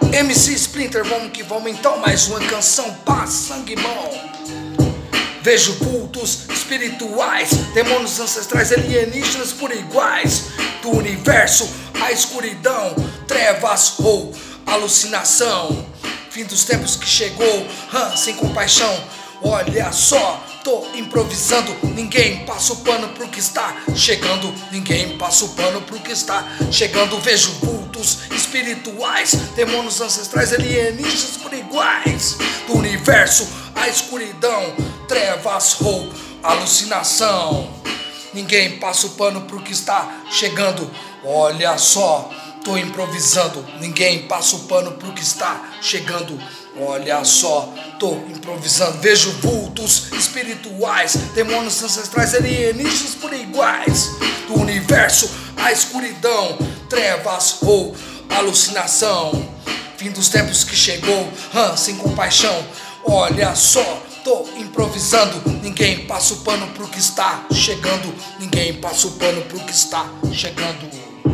MC Splinter, vamos que vamos então, mais uma canção pra sangue bom. Vejo vultos espirituais, demônios ancestrais, alienígenas por iguais. Do universo, a escuridão, trevas ou alucinação. Fim dos tempos que chegou, sem compaixão. Olha só, tô improvisando. Ninguém passa o pano pro que está chegando. Ninguém passa o pano pro que está chegando. Vejo vultos espirituais, demônios ancestrais, alienígenas por iguais. Do universo, a escuridão, trevas ou alucinação. Ninguém passa o pano pro que está chegando. Olha só, tô improvisando. Ninguém passa o pano pro que está chegando. Olha só, tô improvisando. Vejo vultos espirituais, demônios ancestrais, alienígenas por iguais. Do universo, a escuridão, trevas ou alucinação. Fim dos tempos que chegou, sem compaixão. Olha só, tô improvisando. Ninguém passa o pano pro que está chegando. Ninguém passa o pano pro que está chegando.